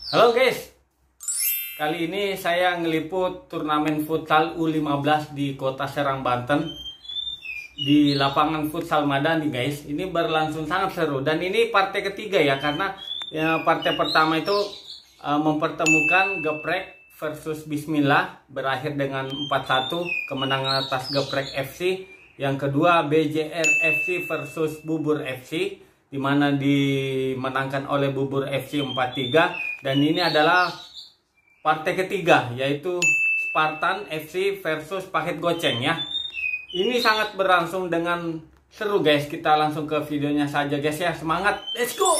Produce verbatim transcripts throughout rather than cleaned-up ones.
Halo guys, kali ini saya ngeliput turnamen futsal U lima belas di kota Serang, Banten, di lapangan futsal Madani guys. Ini berlangsung sangat seru dan ini partai ketiga ya, karena ya, partai pertama itu uh, mempertemukan Geprek versus Bismillah, berakhir dengan empat satu kemenangan atas Geprek F C. Yang kedua B J R F C versus Bubur F C, di mana dimenangkan oleh Bubur F C empat tiga. Dan ini adalah partai ketiga, yaitu Spartan F C versus Paket Goceng ya. Ini sangat berlangsung dengan seru guys. Kita langsung ke videonya saja guys ya. Semangat, let's go.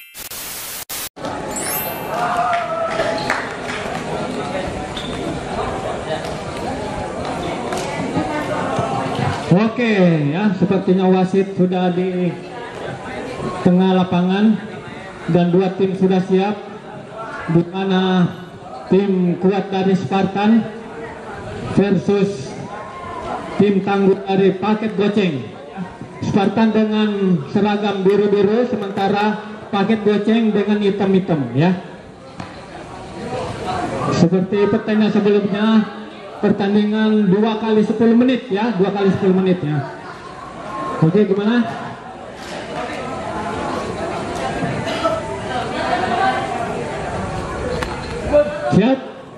Oke ya, sepertinya wasit sudah di tengah lapangan dan dua tim sudah siap, di mana tim kuat dari Spartan versus tim tangguh dari Paket Goceng. Spartan dengan seragam biru-biru, sementara Paket Goceng dengan hitam-hitam ya. Seperti pertandingan sebelumnya, pertandingan dua kali sepuluh menit ya, dua kali sepuluh menit ya. Oke, gimana? Siap?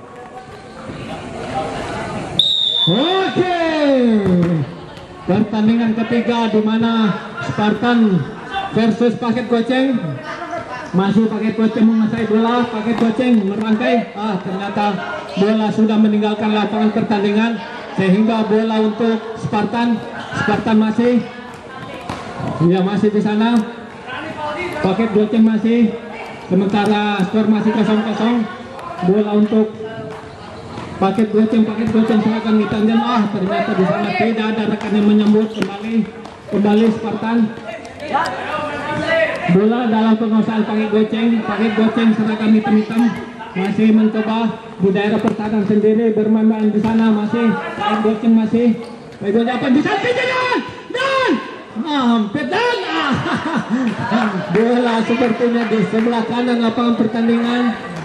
Oke. Pertandingan ketiga di mana Spartan versus Paket Goceng. Masih Paket Goceng menguasai bola, Paket Goceng merangkai. Ah, ternyata bola sudah meninggalkan lapangan pertandingan, sehingga bola untuk Spartan. Spartan masih, ya masih di sana. Paket Goceng masih, sementara skor masih kosong kosong. Bola untuk Paket Goceng, Paket Goceng seragam hitam. Ah, ternyata di sana tidak ada rekan yang menyambut. Kembali, kembali Spartan. Bola dalam penguasaan Paket Goceng, Paket Goceng seragam hitam-hitam masih mencoba di daerah pertahanan sendiri, bermain di sana masih Paket Goceng masih. Paket Goceng apa bisa tidak dan hampir dan ah, bola sepertinya di sebelah kanan lapangan pertandingan.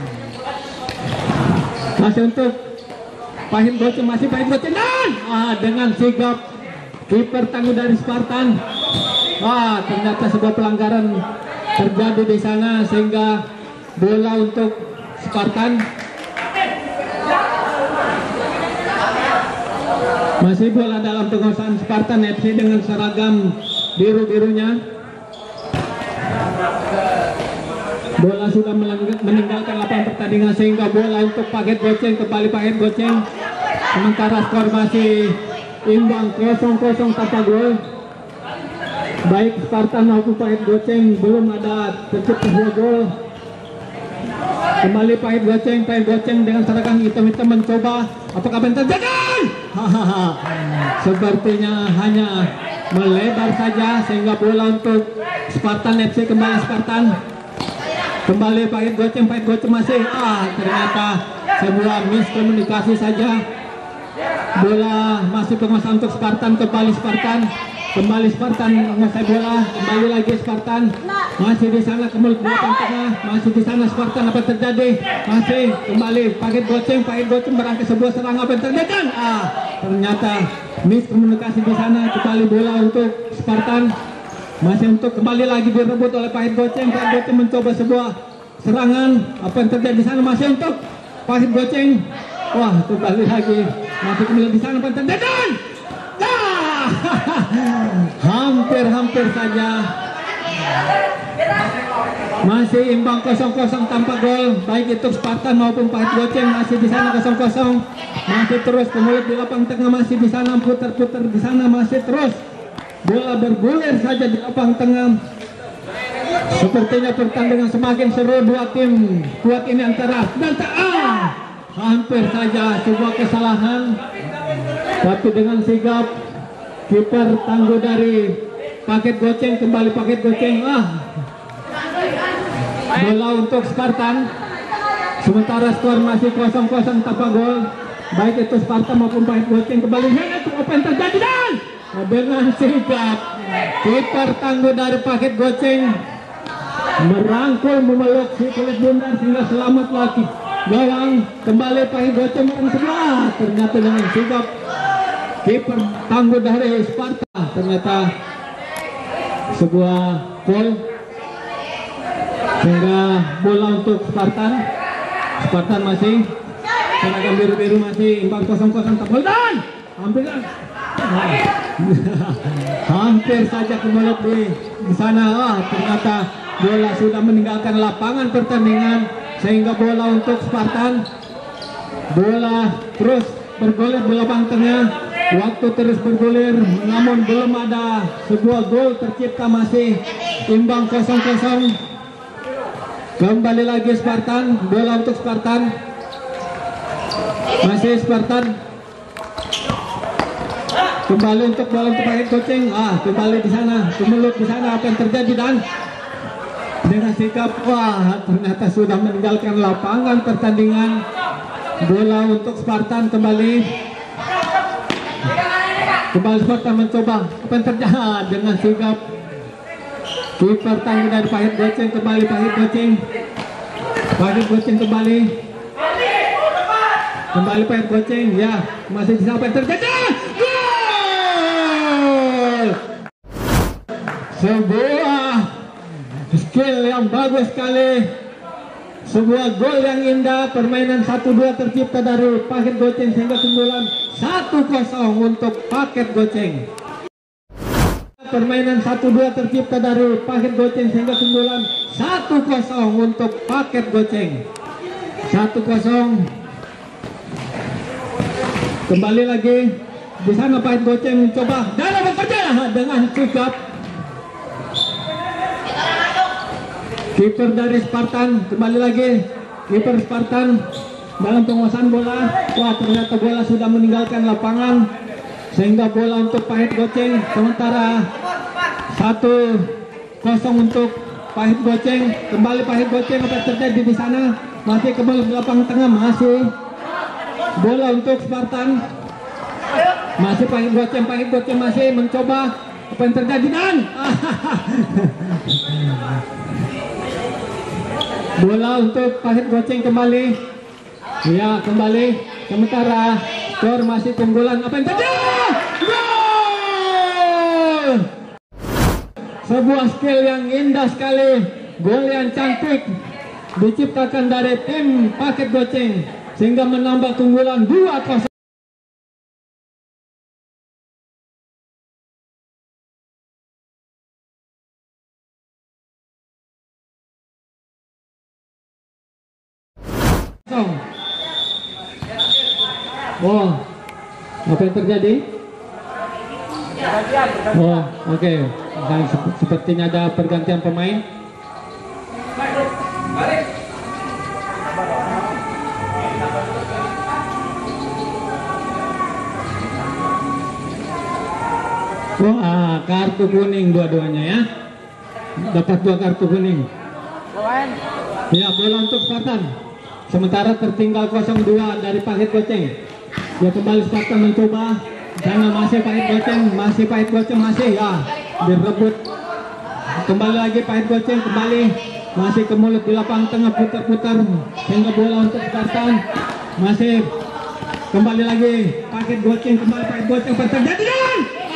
Masih untuk Paket Goceng, masih Paket Goceng dan ah, dengan sigap kiper tangguh dari Spartan. Ah, ternyata sebuah pelanggaran terjadi di sana, sehingga bola untuk Spartan. Masih bola dalam penguasaan Spartan F C dengan seragam biru-birunya. Bola sudah meninggalkan lapangan pertandingan, sehingga bola untuk Paket Goceng, kembali Paket Goceng. Sementara skor masih imbang kosong kosong tanpa gol. Baik Spartan maupun Paket Goceng belum ada tercipta gol. Kembali Paket Goceng, Paket Goceng dengan seragam hitam-hitam mencoba. Apakah yang terjadi? Sepertinya hanya melebar saja, sehingga bola untuk Spartan F C. Kembali Spartan, kembali Paket Goceng, Paket Goceng masih. Ah, ternyata sebuah miskomunikasi saja. Bola masih penguasaan untuk Spartan. Kembali Spartan, kembali Spartan menguasai bola. Kembali lagi Spartan, masih di sana kembali ke belakang tengah, masih di sana Spartan. Apa terjadi? Masih kembali Paket Goceng, Paket Goceng berangkat sebuah serangan. Apa yang terjadi? Ah, ternyata miskomunikasi di sana. Kembali bola untuk Spartan, masih untuk kembali lagi direbut oleh Paket Goceng. Paket Goceng mencoba sebuah serangan. Apa yang terjadi di sana? Masih untuk Paket Goceng. Wah, kembali lagi masih kembali di sana. Apa yang terjadi? Ah, hampir-hampir saja. Masih imbang kosong kosong tanpa gol, baik itu Spartan maupun Paket Goceng. Masih di sana kosong kosong, masih terus kemudian di lapang tengah, masih di sana putar-putar di sana, masih terus bola bergulir saja di lapang tengah. Sepertinya pertandingan semakin seru, dua tim kuat ini antara dan ah, hampir saja sebuah kesalahan, tapi dengan sigap kiper tangguh dari Paket Goceng, kembali Paket Goceng. Ah, bola untuk Spartan, sementara skor masih kosong kosong tanpa gol, baik itu Spartan maupun Paket Goceng. Kembali itu apa yang terjadi dan dengan sigap kiper tangguh dari Paket Goceng merangkul memeluk si kulit bundar sehingga selamat lagi gawang. Kembali Pahit Goceng orang sebelah, ternyata dengan sigap kiper tangguh dari Sparta, ternyata sebuah gol sehingga bola untuk Spartan. Spartan masih seragam biru-biru, masih imbang kosong-kosong. Tapoldan hampir kan nah. hampir saja kemeluk di, di sana. Ah, ternyata bola sudah meninggalkan lapangan pertandingan sehingga bola untuk Spartan. Bola terus bergulir di lubang tengah, waktu terus bergulir, namun belum ada sebuah gol tercipta, masih imbang kosong kosong. Kembali lagi Spartan, bola untuk Spartan, masih Spartan. Kembali untuk bola untuk Pahit Goceng. Ah, kembali di sana, kemelut di sana. Apa yang terjadi dan dengan sikap, wah, ternyata sudah meninggalkan lapangan pertandingan. Bola untuk Spartan kembali. Kembali Spartan mencoba. Apa yang terjadi dengan sikap kiper tangguh dari Pahit Goceng. Kembali Pahit Goceng. Pahit Goceng kembali. Kembali Pahit Goceng. Ya, masih di sana. Apa yang terjadi? Gol! Sebuah skill yang bagus sekali, sebuah gol yang indah. Permainan satu dua tercipta dari Pahit Goceng sehingga keunggulan satu kosong untuk Pahit Goceng. Permainan satu dua tercipta dari Pahit Goceng sehingga keunggulan satu kosong untuk Pahit Goceng. satu kosong. Kembali lagi di sana Pahit Goceng mencoba dalam bekerja dengan sikap kiper dari Spartan. Kembali lagi kiper Spartan dalam penguasaan bola. Wah, ternyata bola sudah meninggalkan lapangan sehingga bola untuk Pahit Goceng. Sementara satu kosong untuk Pahit Goceng. Kembali Pahit Goceng. Apa yang terjadi di sana? Masih kembali di lapangan tengah, masih bola untuk Spartan. Masih Pahit Goceng. Pahit Goceng masih mencoba. Apa yang terjadi dan bola untuk Pahit Goceng kembali. Ya, kembali. Sementara skor masih keunggulan. Apa yang terjadi? Gol! Sebuah skill yang indah sekali, gol yang cantik diciptakan dari tim Pahit Goceng sehingga menambah keunggulan dua kosong. Oh, apa yang terjadi? Oh, oke. Okay. Dan sepertinya ada pergantian pemain. Oh, ah, kartu kuning dua-duanya ya. Dapat dua kartu kuning. Ya, bola untuk Spartan. Sementara tertinggal kosong dua dari Pahit Goceng. Ya, kembali Spartan mencoba. Karena masih Pahit Goceng, masih Pahit Goceng masih ya direbut. Kembali lagi Pahit Goceng, kembali masih ke mulut di lapangan tengah, putar-putar sehingga bola untuk Spartan. Masih kembali lagi Pahit Goceng, kembali Pahit Goceng. Apa terjadi kan?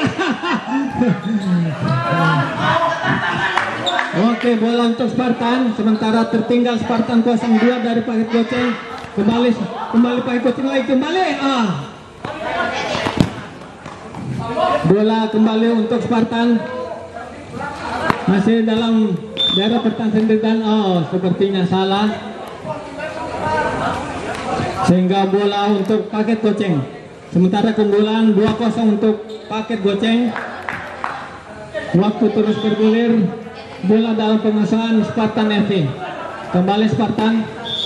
Oke, bola untuk Spartan. Sementara tertinggal Spartan kosong dua dari Pahit Goceng. Kembali kembali Pahit Goceng lagi kembali. Ah. Bola kembali untuk Spartan. Masih dalam daerah pertahanan sendiri dan oh, sepertinya salah. Sehingga bola untuk Pahit Goceng. Sementara keunggulan dua kosong untuk Pahit Goceng. Waktu terus bergulir. Bola dalam penguasaan Spartan F C. Kembali Spartan.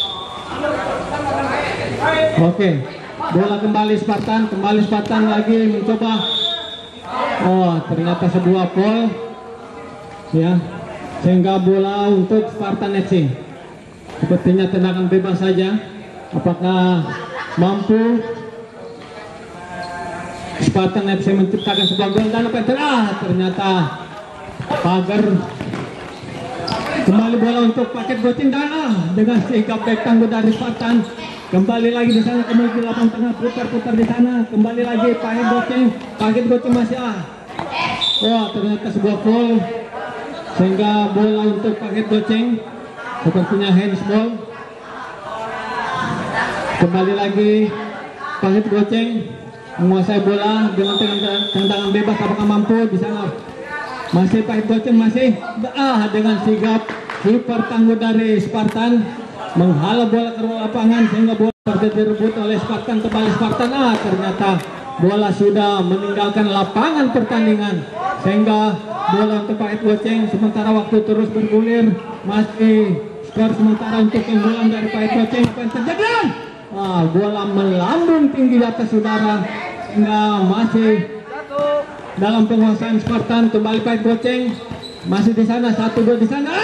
Oke, bola kembali Spartan. Kembali Spartan lagi mencoba. Oh, ternyata sebuah gol. Ya, sehingga bola untuk Spartan F C. Sepertinya tendangan bebas saja. Apakah mampu Spartan F C menciptakan sebuah gol dan apa yang ah, ternyata pagar Kembali bola untuk Paket Goceng Dana dengan sikap back tangguh dari Spartan. Kembali lagi di sana, kembali di lapang tengah, putar-putar di sana. Kembali lagi Paket Goceng, Paket Goceng masih ah. Wah, ternyata sebuah foul sehingga bola untuk Paket Goceng sepertinya handsball. Kembali lagi Paket Goceng menguasai bola dengan tendangan bebas, apakah mampu di sana? Masih Paket Goceng masih ah dengan sigap kiper tangguh dari Spartan menghalau bola ke lapangan sehingga bola direbut oleh Spartan. Kembali Spartan, ah ternyata bola sudah meninggalkan lapangan pertandingan sehingga bola untuk Paket Goceng sementara waktu terus bergulir. Masih skor sementara untuk keunggulan dari Paket Goceng. Apa yang terjadi? Ah, bola melambung tinggi di atas saudara sehingga masih dalam penguasaan Spartan. Kembali Paket Goceng masih di sana, satu dua di sana.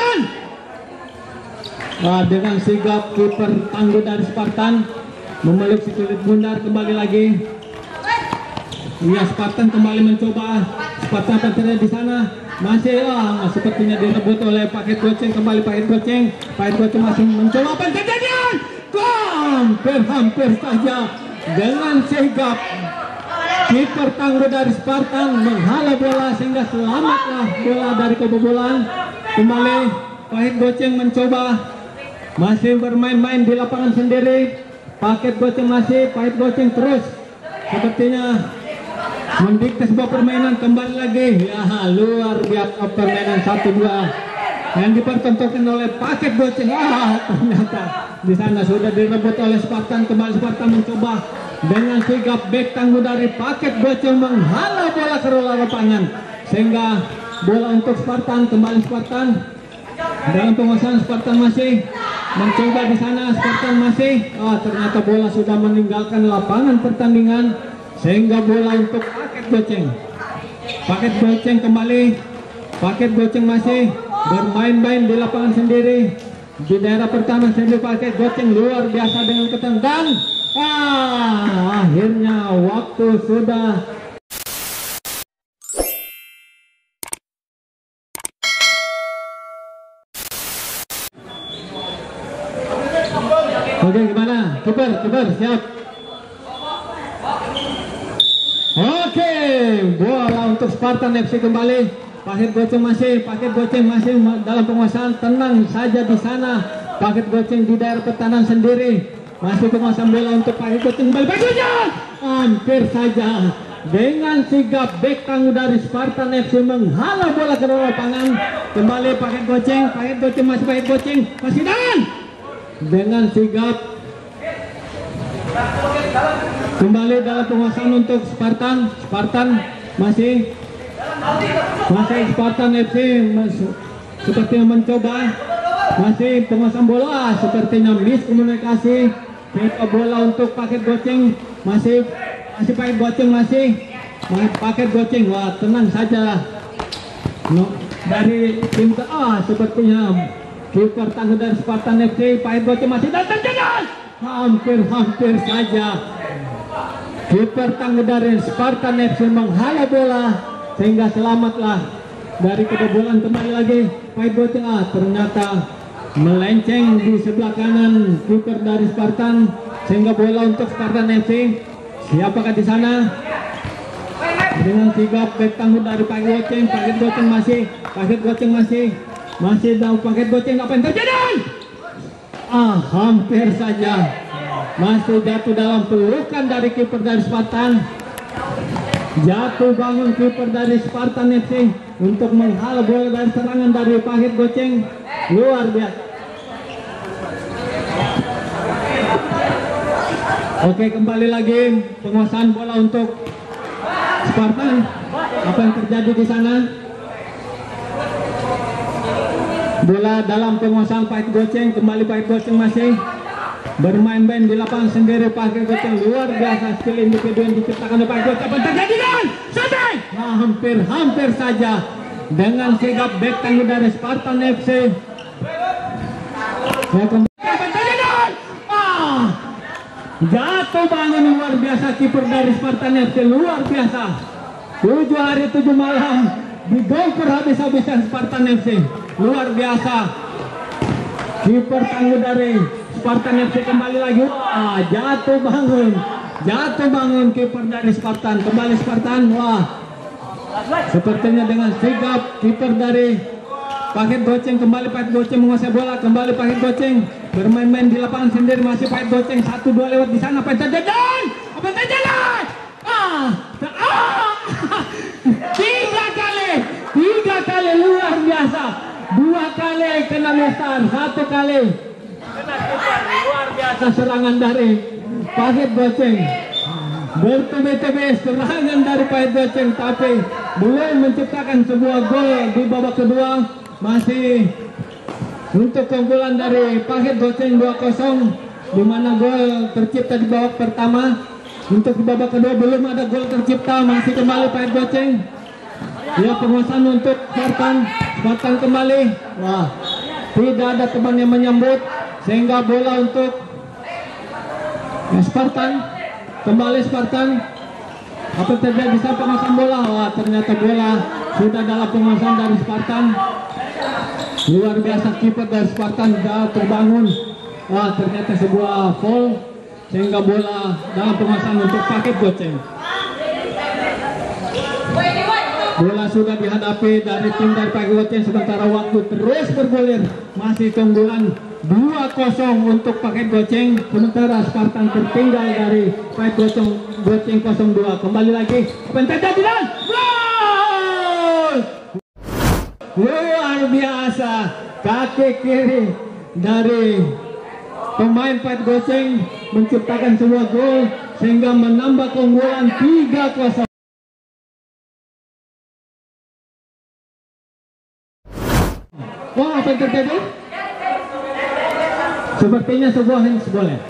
Nah, dengan sigap kiper tangguh dari Spartan memeluk si kulit bundar. Kembali lagi ya Spartan kembali mencoba. Spartan terjadi di sana masih ah sepertinya direbut oleh Paket Goceng. Kembali Paket Goceng, Paket Goceng masih mencoba. Apa yang terjadi? Hampir-hampir saja dengan sigap kiper tangguh dari Spartan menghalau bola sehingga selamatlah bola dari kebobolan. Kembali Paket Goceng mencoba masih bermain-main di lapangan sendiri. Paket Goceng masih, Paket Goceng terus sepertinya mendikte sebuah permainan. Kembali lagi ya luar biasa permainan satu dua yang dipertontonkan oleh Paket Goceng. Ah ternyata di sana sudah direbut oleh Spartan. Kembali Spartan mencoba dengan sigap back tangguh dari Paket Goceng menghalau bola ke lapangan sehingga bola untuk Spartan. Kembali Spartan dalam penguasaan. Spartan masih mencoba di sana. Spartan masih ah ternyata bola sudah meninggalkan lapangan pertandingan sehingga bola untuk Paket Goceng. Paket Goceng kembali. Paket Goceng masih bermain-main di lapangan sendiri di daerah pertahanan sendiri. Paket Goceng luar biasa dengan ketendangan. Ah akhirnya waktu sudah. Oke, gimana? Kiper, kiper siap. Oke, bola untuk Spartan F C kembali. Paket Goceng masih, Paket Goceng masih dalam penguasaan. Tenang saja di sana. Paket Goceng di daerah pertahanan sendiri. Masih penguasaan bola untuk Paket Goceng kembali. Paket Goceng hampir saja dengan sigap back tangguh dari Spartan F C menghalau bola ke lapangan. Kembali Paket Goceng, Paket Goceng masih, Paket Goceng masih dan dengan sigap kembali dalam penguasaan untuk Spartan. Spartan masih masih Spartan F C masih, sepertinya mencoba masih penguasaan bola. Sepertinya miskomunikasi ke bola untuk Paket Goceng masih masih Paket Goceng masih Paket Goceng. Wah tenang saja no, dari tim ah sepertinya kiper tangguh dari Spartan F C. Paket Goceng masih datang jalan. Hampir-hampir saja kiper tangguh dari Spartan F C menghalau bola sehingga selamatlah dari kebobolan. Kembali lagi Paket Goceng ah ternyata melenceng di sebelah kanan kiper dari Spartan sehingga bola untuk Spartan F C. Siapakah di sana? Dengan sigap back tangguh dari Paket Goceng. Paket Goceng masih, Paket Goceng masih masih dalam Paket Goceng. Apa yang terjadi? Ah hampir saja masih jatuh dalam pelukan dari kiper dari Spartan. Jatuh bangun kiper dari Spartan F C untuk menghalau bola dari serangan dari Paket Goceng. Luar biasa. Oke, kembali lagi penguasaan bola untuk Spartan. Apa yang terjadi di sana? Bola dalam penguasaan Paket Goceng. Kembali Paket Goceng masih bermain-main di lapangan sendiri. Paket Goceng luar biasa skill individu yang diciptakan oleh Paket Goceng. Apa yang terjadi kan? Sampai nah, hampir-hampir saja dengan sigap back tangguh dari Spartan F C. Saya kembali. Ah, jatuh bangun luar biasa kiper dari Spartan F C. Luar biasa. Tujuh hari tujuh malam digongkur habis-habisan Spartan F C. Luar biasa Kiper tangguh dari Spartan F C kembali lagi. Wah, jatuh bangun. Jatuh bangun kiper dari Spartan. Kembali Spartan. Wah. Sepertinya dengan sigap kiper dari Paket Goceng, kembali Paket Goceng menguasai bola, kembali Paket Goceng bermain-main di lapangan sendiri, masih Paket Goceng satu dua lewat di sana. Apa yang terjadi? Apa yang terjadi? Ah, ah, tiga kali, tiga kali luar biasa, dua kali kena mestar, satu kali kena kiper, luar biasa serangan dari Paket Goceng. Bertubi-tubi serangan dari Paket Goceng, tapi belum menciptakan sebuah gol di babak kedua. Masih untuk keunggulan dari Paket Goceng dua kosong, di mana gol tercipta di babak pertama. Untuk di babak kedua belum ada gol tercipta, masih kembali Paket Goceng. Ya, penguasaan untuk Spartan. Spartan kembali. Wah, tidak ada teman yang menyambut, sehingga bola untuk Spartan. Kembali Spartan. Apa terjadi saat penguasaan bola? Wah, ternyata bola sudah dalam penguasaan dari Spartan. Luar biasa kiper dari Spartan sudah terbangun. Wah, ternyata sebuah foul, sehingga bola dalam penguasaan untuk Paket Goceng. Bola sudah dihadapi dari tim dari Paket Goceng, sementara waktu terus bergulir. Masih keunggulan dua kosong untuk Paket Goceng, sementara Spartan tertinggal dari Paket Goceng Goceng nol dua. Kembali lagi, apa yang terjadi dan gol! Luar biasa, kaki kiri dari pemain Paket Goceng menciptakan sebuah gol sehingga menambah keunggulan tiga kosong. Wah, apa yang terjadi? Sepertinya sebuah handsball ya.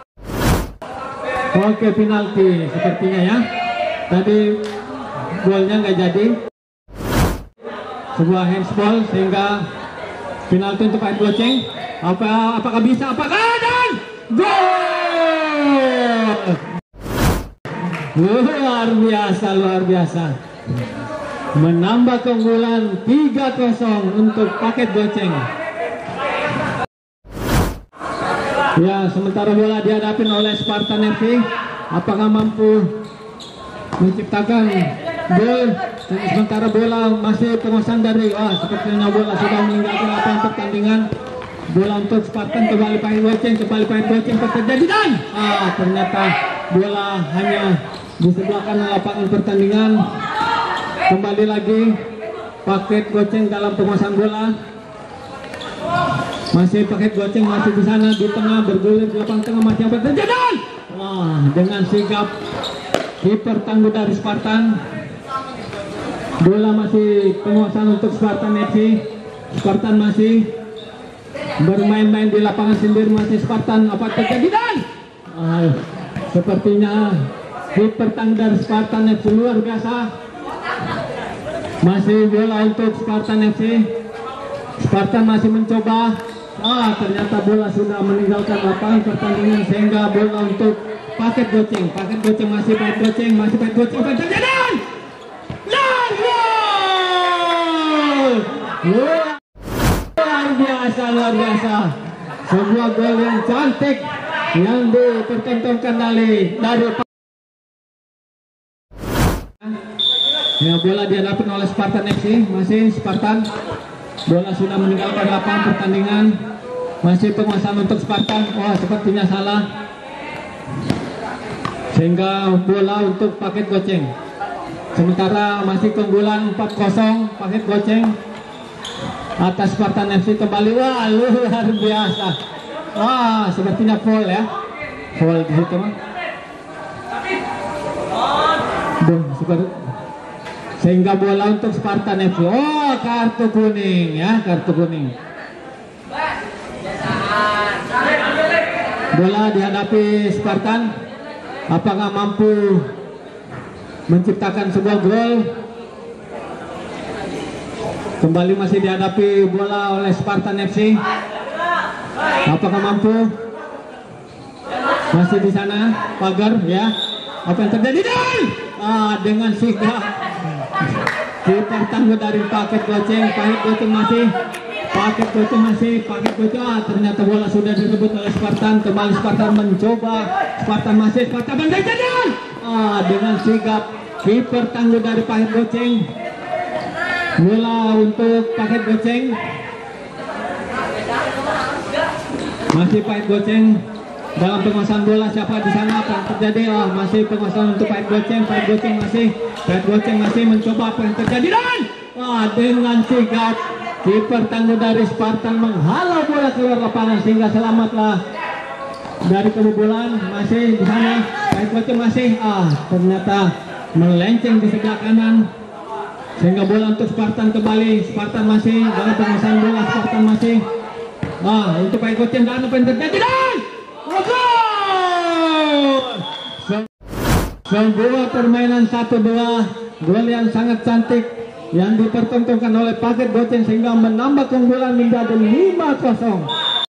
Oke, penalti sepertinya ya. Tadi golnya nggak jadi. Sebuah handsball sehingga penalti untuk Paket Goceng. Apa apakah bisa? Apakah dan gol! Luar biasa, luar biasa. Menambah keunggulan tiga kosong untuk Paket Goceng. Ya, sementara bola dihadapi oleh Spartan F C. Apakah mampu menciptakan gol? Dan sementara bola masih penguasaan dari, wah, sepertinya bola sudah meninggalkan lapangan pertandingan. Bola untuk Spartan, kembali Paket Goceng, kembali Paket Goceng terjadi dan ah, ternyata bola hanya disebelahkan lapangan pertandingan. Kembali lagi Paket Goceng dalam penguasaan bola. Masih Paket Goceng masih di sana di tengah, bergulir di lapangan tengah, masih apa terjadi? Wah, dengan sigap kiper tangguh dari Spartan. Bola masih penguasaan untuk Spartan F C. Spartan masih bermain-main di lapangan sendiri, masih Spartan. Apa terjadi dan ah, sepertinya kiper tangguh dari Spartan F C luar biasa. Masih bola untuk Spartan F C. Spartan masih mencoba. Ah, ternyata bola sudah meninggalkan lapangan pertandingan, sehingga bola untuk Paket Goceng. Paket Goceng masih Paket Goceng, masih Paket Goceng. Apa terjadi? Luar biasa, luar biasa. Sebuah gol yang cantik yang dipertontonkan dari dari ya, bola dihadapi oleh Spartan F C. Masih Spartan. Bola sudah meninggalkan lapangan pertandingan. Masih penguasaan untuk Spartan. Wah, sepertinya salah, sehingga bola untuk Paket Goceng. Sementara masih keunggulan empat kosong Paket Goceng atas Spartan F C. Kembali, wah, luar biasa. Wah, sepertinya foul ya. Foul di situ mah. Duh, seperti sehingga bola untuk Spartan F C. Oh, kartu kuning ya, kartu kuning. Bola dihadapi Spartan. Apakah mampu menciptakan sebuah gol? Kembali masih dihadapi bola oleh Spartan F C. Apakah mampu? Masih di sana pagar ya. Apa yang terjadi dan ah, dengan sigap kiper tangguh dari Paket Goceng. Paket Goceng masih paket goceng masih, paket goceng, ah, ternyata bola sudah direbut oleh Spartan. Kembali Spartan mencoba, Spartan masih, Spartan menjajan, ah, dengan sigap kiper tangguh dari paket goceng. Bola untuk paket goceng, masih paket goceng dalam penguasaan bola. Siapa di sana? Apa yang terjadi? Ah, masih penguasaan untuk paket goceng, paket goceng masih, paket goceng masih mencoba. Apa yang terjadi? Dan ah, dengan sigap kiper tangguh dari Spartan menghalau bola keluar lapangan sehingga selamatlah dari kebobolan. Masih di sana paket goceng masih, ah, ternyata melenceng di sebelah kanan sehingga bola untuk Spartan kembali. Spartan masih dalam penguasaan bola, Spartan masih, ah, untuk paket goceng. Dan apa yang terjadi? Dan sebuah permainan satu dua, gol yang sangat cantik yang dipertontonkan oleh paket goceng sehingga menambah keunggulan menjadi lima kosong.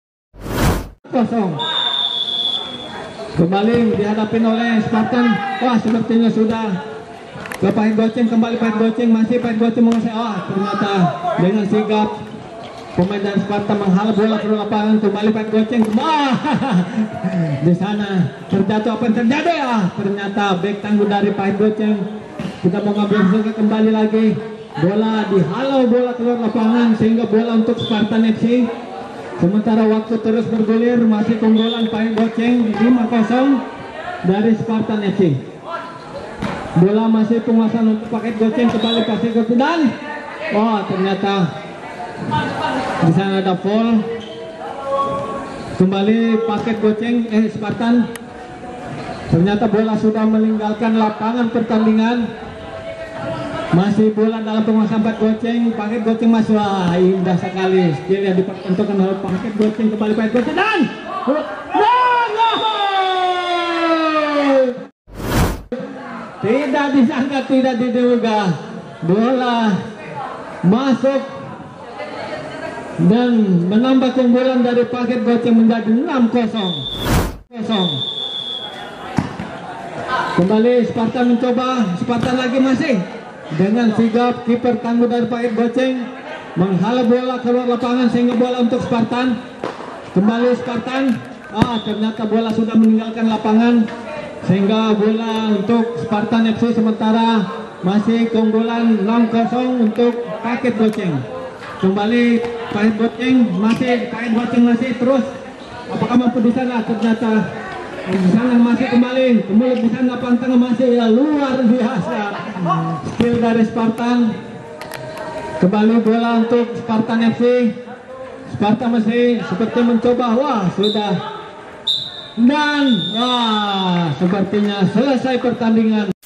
Kembali dihadapin oleh Spartan. Wah, sepertinya sudah ke paket goceng. Kembali paket goceng, masih paket goceng menguasai. Ah, ternyata dengan sigap pemain dari Sparta menghalau bola ke lapangan. Kembali paket goceng. Ah, di sana terjatuh. Apa yang terjadi? Ah, ternyata back tangguh dari paket goceng kita mau ngambil suka. Kembali lagi bola dihalau bola keluar lapangan sehingga bola untuk Spartan F C. Sementara waktu terus bergulir, masih keunggulan paket goceng lima kosong dari Spartan F C. Bola masih penguasaan untuk paket goceng. Kembali paket goceng dan oh, ternyata di sana ada foul. Kembali paket goceng eh Spartan. Ternyata bola sudah meninggalkan lapangan pertandingan. Masih bola dalam penguasaan paket goceng. Paket goceng masih, wah, indah sekali skill yang dipertontonkan oleh paket goceng. Kembali paket goceng dan dan tidak disangka, tidak diduga bola masuk dan menambah keunggulan dari paket goceng menjadi enam kosong. Kembali Spartan mencoba, Spartan lagi masih dengan sigap kiper tangguh dari paket goceng menghalau bola keluar lapangan sehingga bola untuk Spartan. Kembali Spartan, ah, ternyata bola sudah meninggalkan lapangan sehingga bola untuk Spartan F C. Sementara masih keunggulan enam kosong untuk paket goceng. Kembali paket goceng masih, paket goceng masih terus. Apakah mampu di sana? Ternyata di sana masih kembali, kembali di sana pantang masih, ya, luar biasa skill dari Spartan. Kembali bola untuk Spartan F C. Spartan masih seperti mencoba, wah, sudah, dan wah, sepertinya selesai pertandingan.